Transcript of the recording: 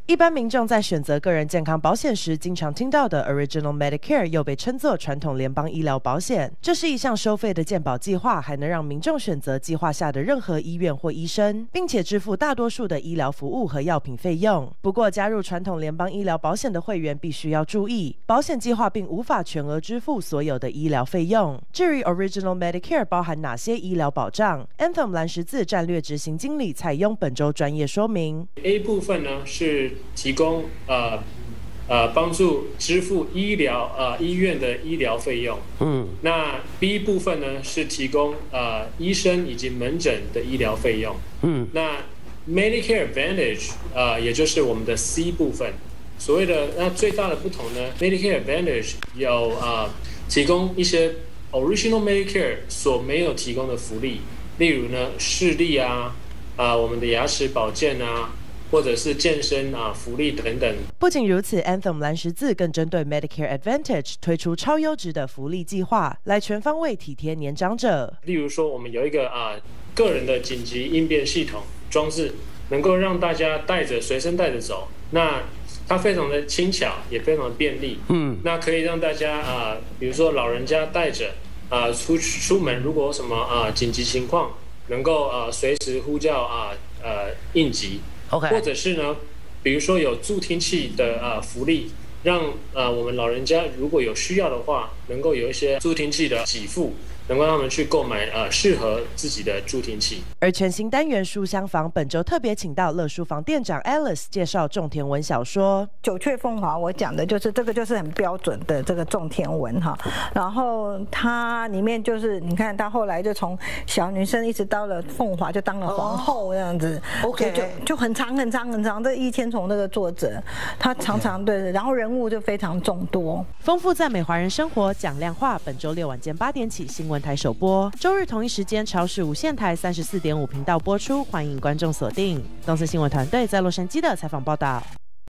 一般民众在选择个人健康保险时，经常听到的 Original Medicare 又被称作传统联邦医疗保险。这是一项收费的健保计划，还能让民众选择计划下的任何医院或医生，并且支付大多数的医疗服务和药品费用。不过，加入传统联邦医疗保险的会员必须要注意，保险计划并无法全额支付所有的医疗费用。至于 Original Medicare 包含哪些医疗保障 ，Anthem 蓝十字战略执行经理蔡庸本周专业说明。 A 部分呢是提供帮助支付医院的医疗费用。那 B 部分呢是提供医生以及门诊的医疗费用。那 Medicare Advantage 也就是我们的 C 部分。所谓的那最大的不同呢 ，Medicare Advantage 有提供一些 Original Medicare 所没有提供的福利，例如呢视力我们的牙齿保健或者是健身福利等等。 不仅如此 ，Anthem 蓝十字更针对 Medicare Advantage 推出超优质的福利计划，来全方位体贴年长者。 例如说，我们有一个个人的紧急应变系统装置，能够让大家随身带着走。那它非常的轻巧，也非常的便利。那可以让大家比如说老人家带着出门，如果有什么紧急情况，能够随时呼叫应急。或者是呢，比如说有助听器的福利，让我们老人家如果有需要的话，能够有一些助听器的给付，能够让他们去购买适合自己的助听器。 而全新单元书香房本周特别请到乐书房店长 Alice 介绍种田文小说。 九雀凤华，我讲的就是这个，就是很标准的这个种田文哈。然后它里面就是你看，到后来就从小女生一直到了凤华，就当了皇后这样子。就很长很长很长。这易千重这个作者，他常常对，然后人物就非常众多， 丰富赞美华人生活，讲量化。本周6晚间8点起新闻台首播，周日同一时间超视无线台34.5频道播出，欢迎观众锁定。东森新闻团队在洛杉矶的采访报道。